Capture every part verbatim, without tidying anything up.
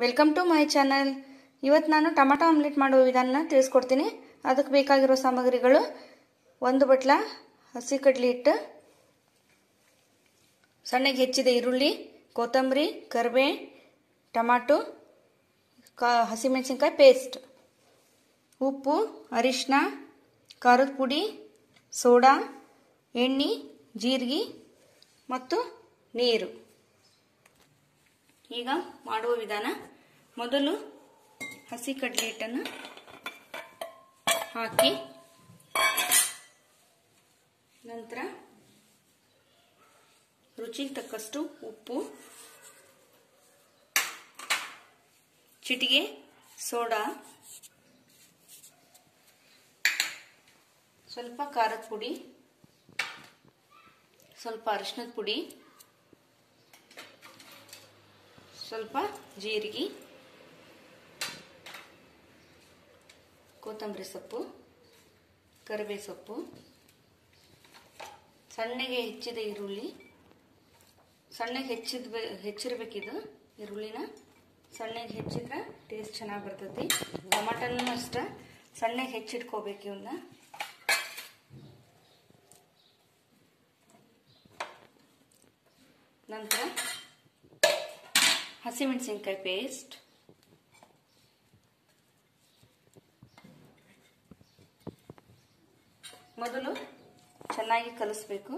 Welcome to my channel. ಇವತ್ತು ನಾನು tomato omelette ಮಾಡುವ ವಿಧಾನನ ತಿಳಿಸ್ಕೊಡ್ತೀನಿ. ಅದಕ್ಕೆ ಬೇಕಾಗಿರೋ ಸಾಮಗ್ರಿಗಳು: ಒಂದು ಬಟ್ಲ ಹಸಿ ಕಡಲೆ ಹಿಟ್ಟು, ಸಣ್ಣಗೆ ಹೆಚ್ಚಿದ ಈರುಳ್ಳಿ, ಕೊತ್ತಂಬರಿ, ಕರಿಬೇವು, ಟೊಮೆಟೊ, ಹಸಿಮೆಣಸಿನಕಾಯಿ ಪೇಸ್ಟ್, ಉಪ್ಪು, ಅರಿಶಿನ, ಖಾರದ ಪುಡಿ, ಸೋಡಾ, ಎಣ್ಣೆ, ಜೀರಿಗೆ ಮತ್ತು ನೀರು. ಈಗ ಮಾಡುವ ವಿಧಾನ: ಮೊದಲು ಹಸಿ ಕಡಲೆ ಹಿಟ್ಟನ್ನು ಹಾಕಿ, ನಂತರ ರುಚಿಗೆ ತಕ್ಕಷ್ಟು ಉಪ್ಪು, ಚಿಟಿಕೆ ಸೋಡಾ, ಸ್ವಲ್ಪ ಖಾರದ ಪುಡಿ, ಸ್ವಲ್ಪ ಅರಿಶಿನದ ಪುಡಿ, ಸ್ವಲ್ಪ ಜೀರಿಗೆ, ಕೊತ್ತಂಬರಿ ಸೊಪ್ಪು, ಕರಿಬೇವು ಸೊಪ್ಪು, ಸಣ್ಣಗೆ ಹೆಚ್ಚಿದ ಈರುಳ್ಳಿ. ಸಣ್ಣಗೆ ಹೆಚ್ಚಿದ ಹೆಚ್ಚಿರ್ಬೇಕಿದು ಈರುಳ್ಳಿನ. ಸಣ್ಣಗೆ ಹೆಚ್ಚಿದ್ರೆ ಟೇಸ್ಟ್ ಚೆನ್ನಾಗಿ ಬರ್ತೈತಿ. ಟೊಮಾಟೋನು ಅಷ್ಟೇ ಸಣ್ಣಗೆ ಹೆಚ್ಚಿಟ್ಕೋಬೇಕು ಇವನ್ನ. ನಂತರ ಹಸಿಮೆಣಸಿನಕಾಯಿ ಪೇಸ್ಟ್, ಮೊದಲು ಚೆನ್ನಾಗಿ ಕಲಿಸಬೇಕು.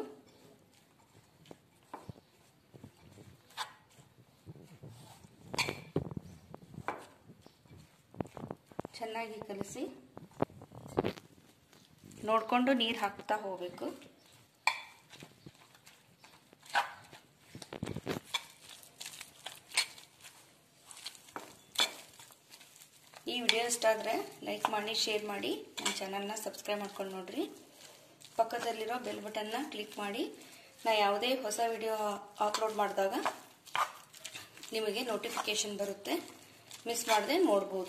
ಚೆನ್ನಾಗಿ ಕಲಸಿ ನೋಡಿಕೊಂಡು ನೀರು ಹಾಕ್ತಾ ಹೋಗಬೇಕು. ಈ ವಿಡಿಯೋ ಇಷ್ಟ ಆದರೆ ಲೈಕ್ ಮಾಡಿ, ಶೇರ್ ಮಾಡಿ, ನನ್ನ ಚಾನಲ್ನ ಸಬ್ಸ್ಕ್ರೈಬ್ ಮಾಡ್ಕೊಂಡು ನೋಡ್ರಿ. ಪಕ್ಕದಲ್ಲಿರೋ ಬೆಲ್ ಬಟನ್ನ ಕ್ಲಿಕ್ ಮಾಡಿ, ನಾ ಯಾವುದೇ ಹೊಸ ವಿಡಿಯೋ ಅಪ್ಲೋಡ್ ಮಾಡಿದಾಗ ನಿಮಗೆ ನೋಟಿಫಿಕೇಶನ್ ಬರುತ್ತೆ. ಮಿಸ್ ಮಾಡದೆ ನೋಡ್ಬೋದು.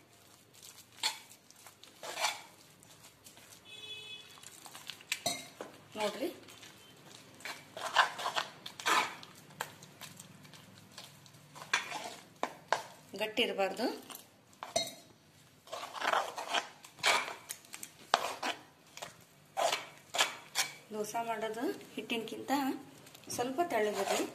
ನೋಡ್ರಿ, ಗಟ್ಟಿ ಇರಬಾರ್ದು. ದೋಸೆ ಮಾಡೋದು ಹಿಟ್ಟಿನಕ್ಕಿಂತ ಸ್ವಲ್ಪ ತೆಳ್ಳಗಿರಲಿ.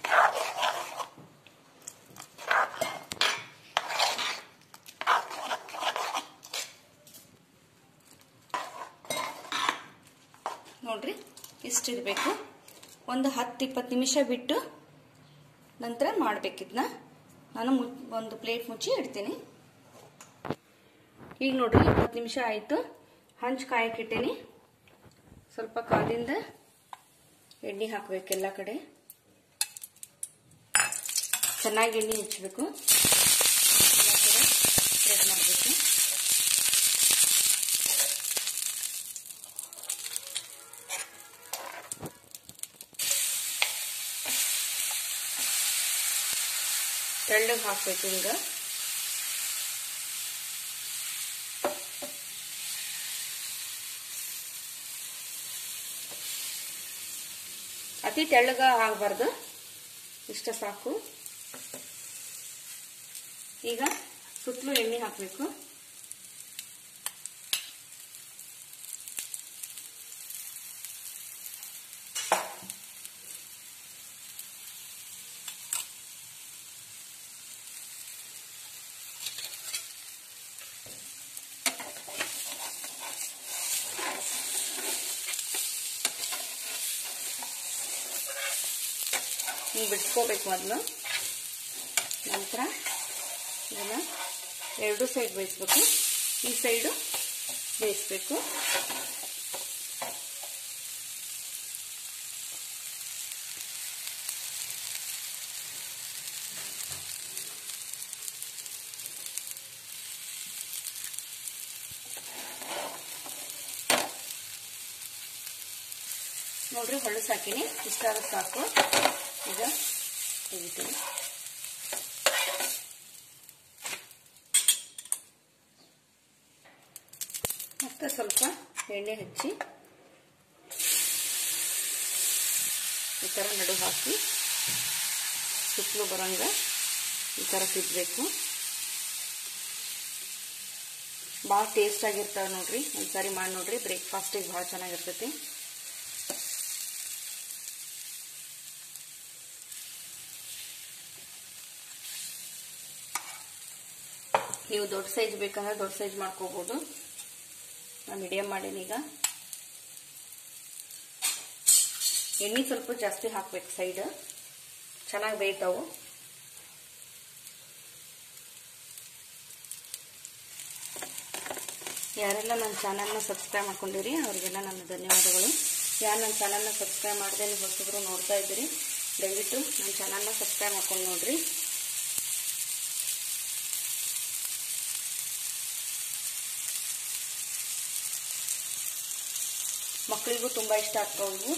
ನೋಡ್ರಿ, ಇಷ್ಟಿರಬೇಕು. ಒಂದು ಹತ್ತು ಇಪ್ಪತ್ತು ನಿಮಿಷ ಬಿಟ್ಟು ನಂತರ ಮಾಡಬೇಕಿದ್ನ. ನಾನು ಒಂದು ಪ್ಲೇಟ್ ಮುಚ್ಚಿ ಇಡ್ತೀನಿ. ಈಗ ನೋಡ್ರಿ, ಇಪ್ಪತ್ತು ನಿಮಿಷ ಆಯಿತು. ಹಂಚು ಕಾಯಕ್ಕಿಟ್ಟೀನಿ. ಸ್ವಲ್ಪ ಕಾದಿಂದ ಎಣ್ಣೆ ಹಾಕಬೇಕು. ಎಲ್ಲ ಕಡೆ ಚೆನ್ನಾಗಿ ಎಣ್ಣೆ ಹಚ್ಚಬೇಕು. ಎಲ್ಲ ಕಡೆ ಸ್ಪ್ರೆಡ್ ಮಾಡಬೇಕು. ತೆಳ್ಳಗೆ ಹಾಕಬೇಕು. ಹಿಂಗ ಅತಿ ತೆಳ್ಳಗ ಆಗಬಾರ್ದು, ಇಷ್ಟ ಸಾಕು. ಈಗ ಸುತ್ತಲೂ ಎಣ್ಣೆ ಹಾಕಬೇಕು. ಹಿಂಗೆ ಬಿಡ್ಸ್ಕೋಬೇಕು ಮೊದಲು. ನಂತರ ಇದನ್ನು ಎರಡು ಸೈಡ್ ಬೇಯಿಸ್ಬೇಕು. ಈ ಸೈಡು ಬೇಯಿಸ್ಬೇಕು. ನೋಡ್ರಿ, ಹೊಳಸು ಹಾಕಿನಿ. ಇಷ್ಟಾದ್ರೂ ಸಾಕು. ಈಗ ತೆಗಿತೀನಿ. ಮತ್ತೆ ಸ್ವಲ್ಪ ಎಣ್ಣೆ ಹಚ್ಚಿ ಈ ಥರ ನಡು ಹಾಕಿ ಸುತ್ತಲೂ ಬರಂಗ ಈ ಥರ ತಿದ್ದಬೇಕು. ಭಾಳ ಟೇಸ್ಟ್ ಆಗಿರ್ತಾವೆ ನೋಡ್ರಿ. ಒಂದ್ಸಾರಿ ಮಾಡಿ ನೋಡ್ರಿ, ಬ್ರೇಕ್ಫಾಸ್ಟಿಗೆ ಭಾಳ ಚೆನ್ನಾಗಿರ್ತೈತಿ. ನೀವು ದೊಡ್ಡ ಸೈಜ್ ಬೇಕಂದ್ರೆ ದೊಡ್ಡ ಸೈಜ್ ಮಾಡ್ಕೋಬಹುದು. ನಾನು ಮೀಡಿಯಂ ಮಾಡೀನಿ. ಈಗ ಎಣ್ಣೆ ಸ್ವಲ್ಪ ಜಾಸ್ತಿ ಹಾಕ್ಬೇಕು, ಸೈಡ್ ಚೆನ್ನಾಗಿ ಬೇಯ್ತಾವು. ಯಾರೆಲ್ಲ ನನ್ನ ಚಾನಲ್ನ ಸಬ್ಸ್ಕ್ರೈಬ್ ಮಾಡ್ಕೊಂಡಿರಿ ಅವರಿಗೆಲ್ಲ ನನ್ನ ಧನ್ಯವಾದಗಳು. ಯಾರು ನನ್ನ ಚಾನಲ್ನ ಸಬ್ಸ್ಕ್ರೈಬ್ ಮಾಡದೆ ನೀವು ಹೊಸಬ್ರು ನೋಡ್ತಾ ಇದ್ದೀರಿ, ದಯವಿಟ್ಟು ನನ್ನ ಚಾನಲ್ನ ಸಬ್ಸ್ಕ್ರೈಬ್ ಮಾಡ್ಕೊಂಡು ನೋಡ್ರಿ. ಮಕ್ಕಳಿಗೂ ತುಂಬ ಇಷ್ಟ ಆಗ್ತಾವು.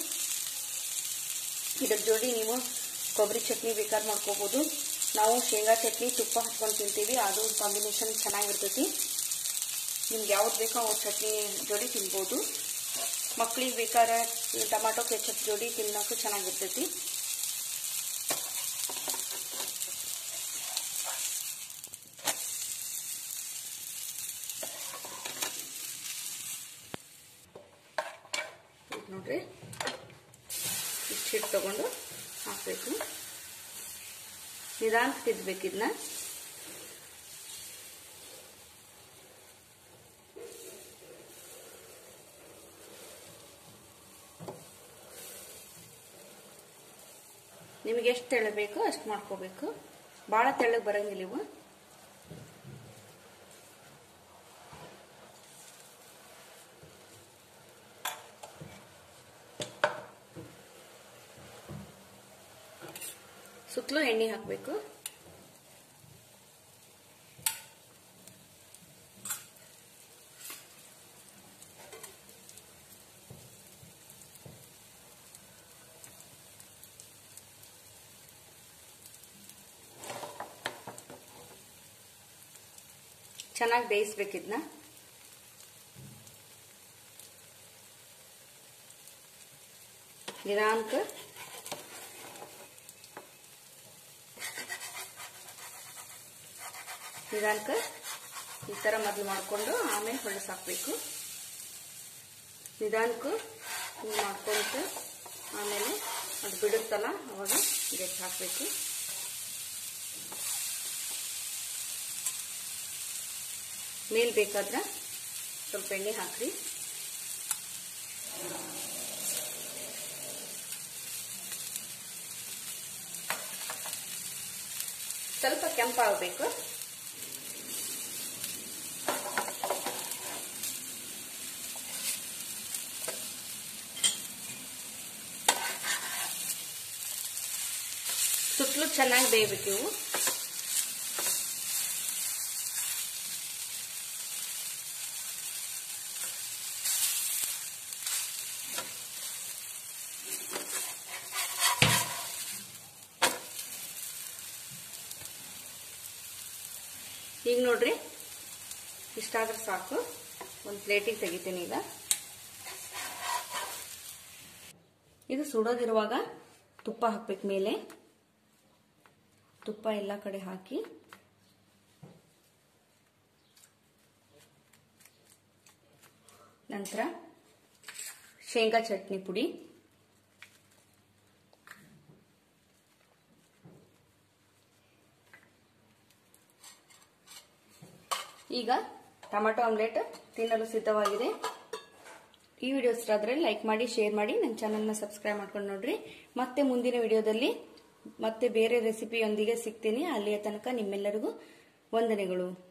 ಇದ್ರ ಜೋಡಿ ನೀವು ಕೊಬ್ಬರಿ ಚಟ್ನಿ ಬೇಕಾದ್ರೆ ಮಾಡ್ಕೋಬಹುದು. ನಾವು ಶೇಂಗಾ ಚಟ್ನಿ ತುಪ್ಪ ಹಚ್ಕೊಂಡು ತಿಂತೀವಿ, ಅದು ಕಾಂಬಿನೇಷನ್ ಚೆನ್ನಾಗಿರ್ತೈತಿ. ನಿಮ್ಗೆ ಯಾವ್ದು ಬೇಕೋ ಅವ್ರ ಚಟ್ನಿ ಜೋಡಿ ತಿನ್ಬೋದು. ಮಕ್ಕಳಿಗೆ ಬೇಕಾದ್ರೆ ಟೊಮಾಟೊ ಕೆಚಪ್ ಜೋಡಿ ತಿನ್ನೋಕ್ಕೂ ಚೆನ್ನಾಗಿರ್ತೈತಿ. ನೋಡ್ರಿ, ಇಷ್ಟು ಹಿಟ್ಟು ತಗೊಂಡು ಹಾಕಬೇಕು. ನಿಧಾನ ತಿದ್ದಬೇಕು. ಇದನ್ನ ನಿಮಗೆ ಎಷ್ಟು ತೆಳ್ಳಗೆ ಬೇಕೋ ಅಷ್ಟು ಮಾಡ್ಕೋಬೇಕು. ಭಾಳ ತೆಳ್ಳಗೆ ಬರಂಗಿಲ್ಲ ಇವು. ಸುತ್ತಲೂ ಎಣ್ಣೆ ಹಾಕಬೇಕು. ಚೆನ್ನಾಗಿ ಬೇಯಿಸ್ಬೇಕಿದ್ನ. ನಿಧಾನಕ ನಿಧಾನಕ ಈ ಥರ ಮೊದಲು ಮಾಡಿಕೊಂಡು ಆಮೇಲೆ ಹೊಳಸ್ ಹಾಕಬೇಕು. ನಿಧಾನಕ್ಕೂ ಹಿಂಗೆ ಮಾಡ್ಕೊಂಡು ಆಮೇಲೆ ಅದು ಬಿಡುತ್ತಲ್ಲ ಅವಾಗ ಗಟ್ಟಿ ಹಾಕಬೇಕು. ಮೇಲ್ ಬೇಕಾದ್ರೆ ಸ್ವಲ್ಪ ಎಣ್ಣೆ ಹಾಕ್ರಿ. ಸ್ವಲ್ಪ ಕೆಂಪಾಗಬೇಕು. ಸುತ್ತಲೂ ಚೆನ್ನಾಗಿ ಬೇಯಬೇಕು ಇವು. ಈಗ ನೋಡ್ರಿ, ಇಷ್ಟಾದ್ರೆ ಸಾಕು. ಒಂದು ಪ್ಲೇಟಿಗೆ ತೆಗಿತೀನಿ. ಈಗ ಇದು ಸುಡೋದಿರುವಾಗ ತುಪ್ಪ ಹಾಕ್ಬೇಕು. ಮೇಲೆ ತುಪ್ಪ ಎಲ್ಲ ಕಡೆ ಹಾಕಿ ನಂತರ ಶೇಂಗಾ ಚಟ್ನಿ ಪುಡಿ, ಈಗ ಟೊಮೆಟೊ ಆಮ್ಲೆಟ್ ತಿನ್ನಲು ಸಿದ್ಧವಾಗಿದೆ. ಈ ವಿಡಿಯೋ ಇಷ್ಟ ಆದರೆ ಲೈಕ್ ಮಾಡಿ, ಶೇರ್ ಮಾಡಿ, ನನ್ನ ಚಾನಲ್ನ ಸಬ್ಸ್ಕ್ರೈಬ್ ಮಾಡ್ಕೊಂಡು ನೋಡ್ರಿ. ಮತ್ತೆ ಮುಂದಿನ ವಿಡಿಯೋದಲ್ಲಿ ಮತ್ತೆ ಬೇರೆ ರೆಸಿಪಿಯೊಂದಿಗೆ ಸಿಗ್ತೀನಿ. ಅಲ್ಲಿಯ ತನಕ ನಿಮ್ಮೆಲ್ಲರಿಗೂ ವಂದನೆಗಳು.